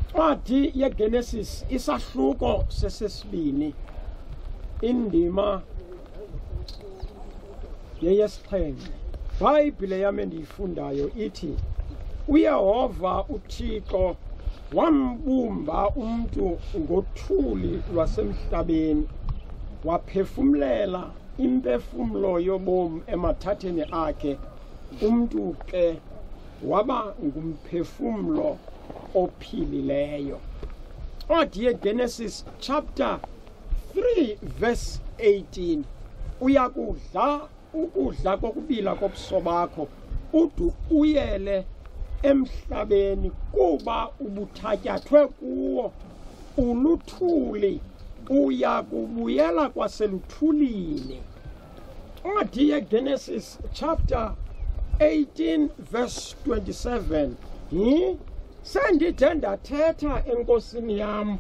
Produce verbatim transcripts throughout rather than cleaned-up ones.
Incwadi yeGenesis isahluko sesesibini indima yeyesixhenxe. iBhayibhile yami endiyifundayo ithi uYehova uThixo wambumba umuntu ngothuli lwasemhlabeni, waphefumlela impefumlo yobomi emathatheni akhe. Umuntu ke waba ngumphefumlo ophilileyo. Incwadi yeGenesis chapter three verse eighteen. Uyakudla ukudla kokubila kobuso bakho udu uyele emhlabeni kuba ubuthatyathwe kuwo uluthuli, uya kubuyela kwaseluthulini. Incwadi yeGenesis chapter eighteen verse twenty-seven. Hi sendide ndathetha enkosini yam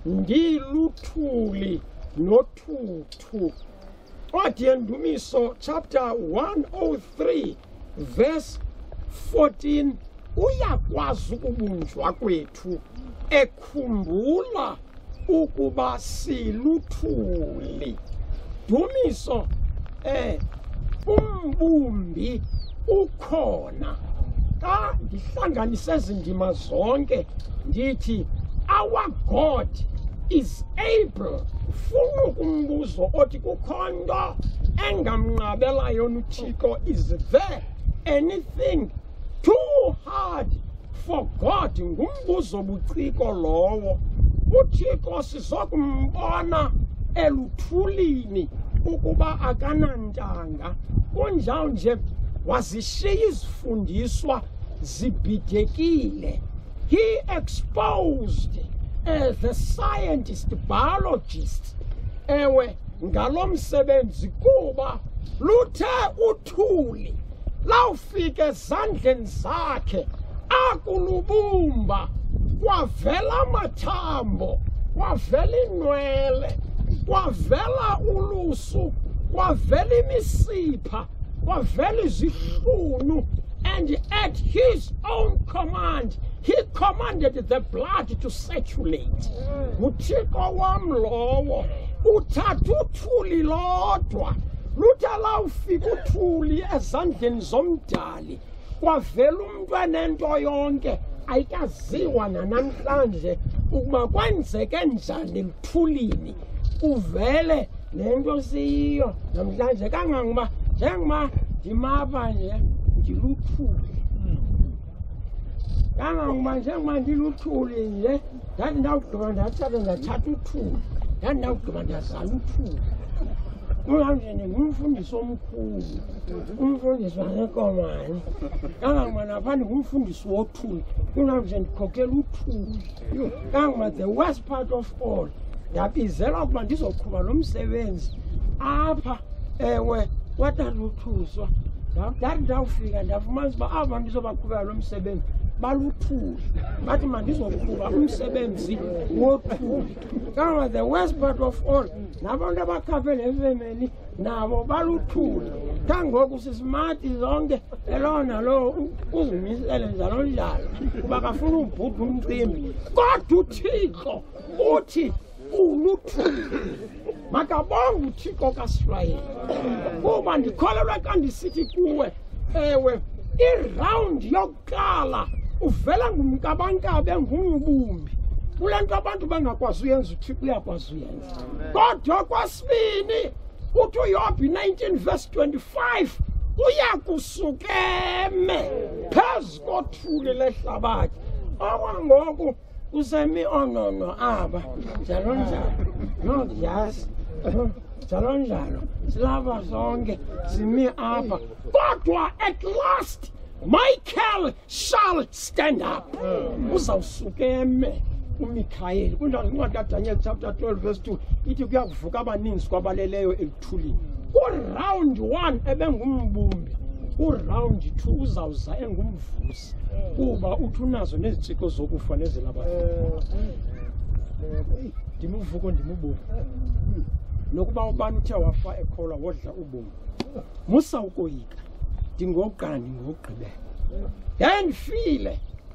ndiluthuli nothuthu. Incwadi yeNdumiso chapter one oh three verse fourteen. Uyakwazi ukubunjwa kwethu ekhumbula ukuba siluthuli. Dumiso eh umbumbi ukhona. Xa ndihlanganise ezindima zonke ndithi our God is able. Ufuna ukumbuzo othi kukho nto engamnqabelayo uThixo. Is there anything too hard for God? Ngumbuzo buciko lowo. uThixo sizokumbona eluthulini ukuba akanantanga. Kunjalo nje wazishiya izifundiswa zibhidekile. He exposed uh, the scientist, biologist, ewe ngalo msebenzi kuba luthe uthuli lawufika ezandleni zakhe akulubumba, kwavela amathambo, kwavela inwele, kwavela ulusu, kwavela imisipha, kwavela izihlunu. And at his own command, he commanded the blood to circulate. uThixo wam lowo uthatha uthuli lodwa, luthe lawufika uthuli ezandleni zomdali, kwavela umuntu enento yonke. Ayikaziwa nanamhlanje ukuba kwenzeke njani luthulini kuvele nento siyo namhlanje. Kangangoba njengoba ndimapha nje ndiluthuli, kangangoba njengoba ndiluthuli nje ndathi ndawugqiba ndathatha ndathatha uthuli, ndathi ndawugqiba ndazala uthuli. Kunanje ngumfundisi omkhulu, umfundisi waseNkomane. Kangangoba napha ndingumfundisi wothuli, kunanje ndikhokela uthuli. Kangangoba the worst part of all, ndabizelwa ukuba ndizoqhuba lo msebenzi apha ewe kwataluthuswa. Ndathi ndawufika ndafumanisa uba aba ndizobaqhubela lo msebenzi baluthuli, bathi mandizoqhuba umsebenzi wothuli. Kangangoba the worst part of all, nabantu abakhaphe le family nabo baluthuli. Kangoku sisimati zonke elo nalo uzimisele njalo njalo kuba kafuna ubhudwa umcimbi, kodwa uThixo uthi uluthuli. Makabonge uThixo kaSirayeli kuba ndikholelwa xa ndisithi kuwe ewe iround yokuqala uvela ngumkabankabe ngumbumbi. Kule nto abantu bangakwazi uyenza uThixo uyakwazi uyenza. Kodwa kwasibini uthi uYobhi nineteen verse twenty-five, uyakusukeme phezu kothuli lehlabathi. Okwangoku usemi onono aba njalo njalo, no yes njalo njalo, silapha zonke simi apha. Kodwa at last Michael shall stand up. Uzawusukeme uMikhayeli. Kunjalo incwadi kaDaniel chapter twelve verse two ithi kuyakuvuka abaninzi kwabaleleyo eluthulini. Ku-round one ebengumbumbi, ku-round two uzawuza engumvusi kuba uthi unazo nezitshiko zokufa nezelabafa. Ndimuvuko ndimubomi. Nokuba ubani uthe wafa ekholwa wodla ubomi, musa ukoyika. Ndingokuqala ndingokugqibela. Yandifile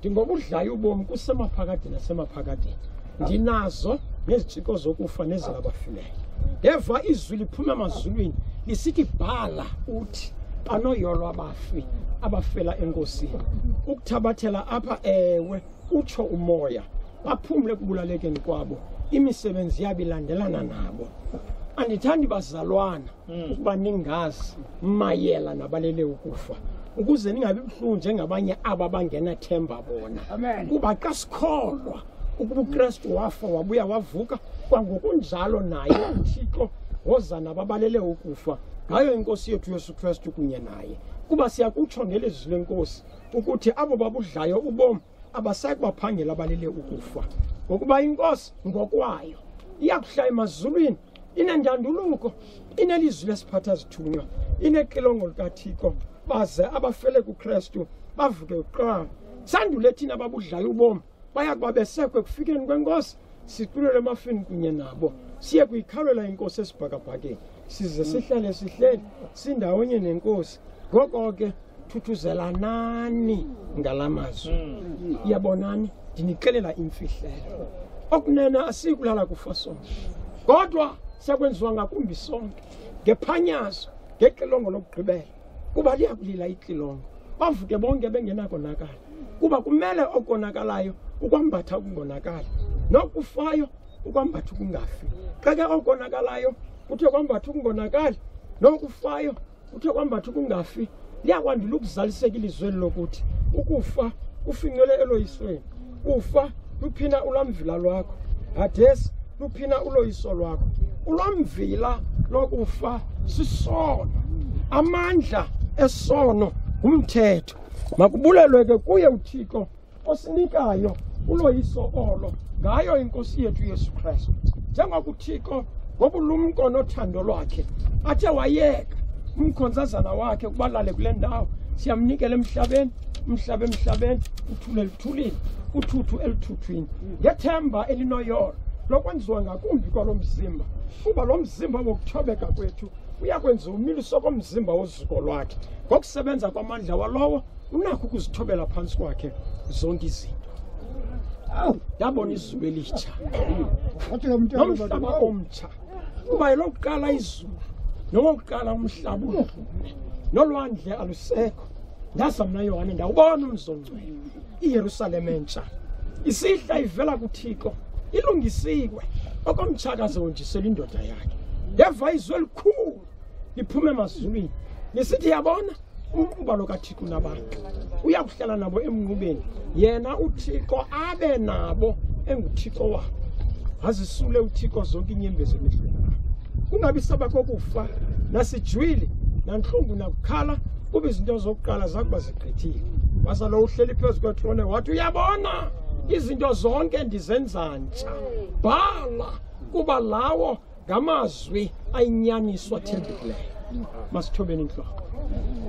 ndingobudlayo ubomi kusemaphakade nasemaphakadeni ndinazo nezitshixo zokufa nezingabafileyo ndeva izwi liphuma emazulwini lisithi bhala uthi banoyolo abafi abafela enkosini ukuthabathela apha ewe utsho umoya baphumle kubulalekeni kwabo imisebenzi yabo ilandelana nabo andithandi bazalwana ukuba ningazi mayela nabalele ukufa ukuze ningabi buhlungu njengabanye aba bangenathemba bona kuba xa sikholwa ukuba uKristu wafa wabuya wavuka kwangokunjalo naye uThixo woza nababalele ukufa ngayo inkosi yethu Yesu Kristu kunye naye kuba siyakutsho ngelizwi lenkosi ukuthi abo babudlayo ubomi abasayi kubaphangela abalele ukufa ngokuba inkosi ngokwayo iyakuhlala emazulwini inendanduluko inelizwi lesiphatha zithunywa inexilongo likaThixo baze abafele kuKristu bavuke kuqala sandule thina babudlayo ubomi baya kuba besekwe kufikeni kwenkosi siqulele emafini kunye nabo siye kuyikhalela inkosi esibhakabhakeni size sihlale sihleli sindawonye nenkosi ngoko ke thuthuzelanani ngalamazwi iyabonani ndinixelela imfihlelo okunena asikulala kufa sonke kodwa sekwenziwa ngakumbi sonke ngephanyazo ngexilongo lokugqibela kuba liyakulila ixilongo bavuke bonke bengenakonakala kuba kumele okonakalayo ukwambatha ukungonakala nokufayo ukwambatha ukungafi xa ke okonakalayo uthe kwambatha ukungonakali nokufayo uthe kwambatha ukungafi liyakwandula ukuzaliseka ilizwe lokuthi ukufa kufinyele eloyisweni ufa luphina ulamvila lwakho hadesi luphina uloyiso lwakho ulamvila lokufa sisono amandla esono umthetho makubulelwe ke kuye uThixo osinikayo uloyiso olo ngayo inkosi yethu Yesu Kristu njengokuThixo ngobulumko nothando lwakhe athe wayeka umkhonzazana wakhe kubalale kule ndawo siyamnikela emhlabeni umhlaba emhlabeni uthule luthulile uthuthu elithuthwini ngethemba elinoyolo lokwenziwa ngakumbi kwalo mzimba kuba lo mzimba wokuthobeka kwethu uyakwenza umiliso komzimba woziko lwakhe ngokusebenza kwamandla walowo unakho ukuzithobela phansi kwakhe zonke izinto ndabona izulu elitsha nomhlaba omtsha kuba yilokuqala izulu nokuqala umhlaba udlule nolwandle alusekho ndaza mna Yohane ndawubona umzongcwele iYerusalem entsha isihla ivela kuThixo ilungisiwe okomtshakazo wonjisela indoda yakhe ndeva izwi elikhulu liphume emazulwini lisithi yabona umquba lokaThixo nabantu uyakuhlala nabo emnqubeni yena uThixo abe nabo enguThixo wabo azisule uThixo zonke inyembezi emehlweni kungabi sabakho kufa nasijwile nanhlungu nakukhala kuba izinto zokuqala zakuba zigqithile wasalo uhleli phezu kwethrone wathi uyabona izinto zonke ndizenza ntsha bhala kuba lawo ngamazwi ayinyaniswa thembileyo masithobeni inhloko